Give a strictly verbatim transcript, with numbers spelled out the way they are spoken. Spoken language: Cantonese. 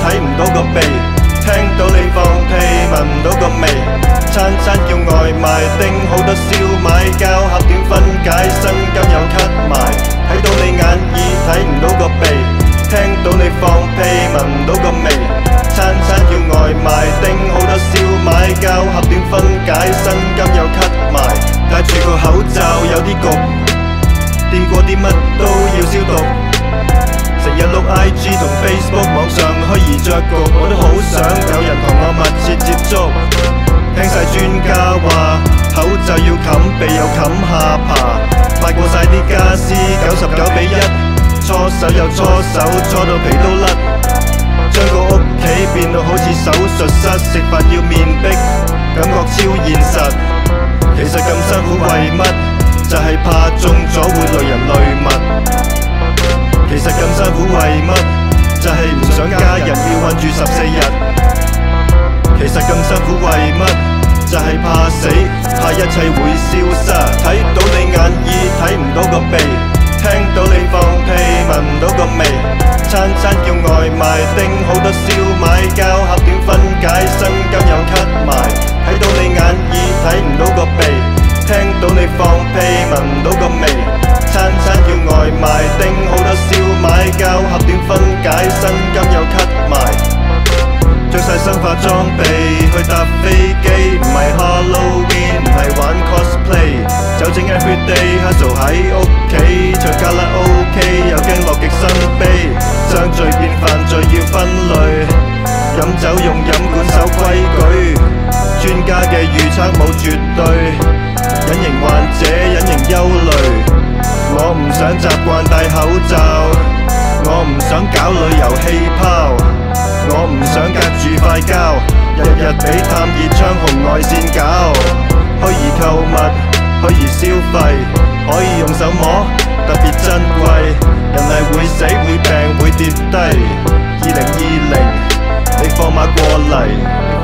睇唔到個鼻，聽到你放屁聞唔到個味，餐餐叫外賣叮好多燒賣，膠盒點分解薪金又 cut 埋，睇到你眼耳睇唔到個鼻，聽到你放屁聞唔到個味，餐餐叫外賣叮好多燒賣，膠盒點分解薪金又 cut 埋，戴住個口罩有啲焗，掂過啲乜都要消毒，成日碌 I G 同 Facebook 網上虛擬着局，我都好想有人同我密切接觸。聽晒專家話，口罩要冚鼻又冚下巴，買過晒啲家私九十九比一，搓手又搓手，搓到皮都甩，將個屋企變到好似手術室，食飯要面壁，感覺超現實。其實咁辛苦為乜？就係怕中咗會累人累物。其實咁辛苦為乜？就係唔想家人要困住十四日。其實咁辛苦為乜？就係怕死，怕一切會消失。睇到你眼耳睇唔到個鼻，聽到你放屁聞唔到個味，餐餐叫外賣叮好多燒賣，膠盒點分解薪金又 cut 埋，睇到你眼耳睇唔到個鼻，聽到你放屁聞唔到個味，餐餐叫外賣叮好多燒賣，膠盒點分解薪金又 cut 埋，着晒生化裝備去搭飛機，唔係 Halloween 唔係玩 cosplay， 酒精 everyday hustle 喺屋企，唱卡拉 OK 又驚樂極生悲，將罪變犯罪要分類，飲酒用飲管守規矩，專家嘅預測冇絕對，隱形患者隱形憂慮，我唔想習慣戴口罩，我唔想搞旅遊氣泡，我唔想隔住塊膠，日日俾探熱槍紅外線搞，虛擬購物，虛擬消費，可以用手摸，特別珍貴，人係會死會病會跌低，二零二零你放馬過嚟。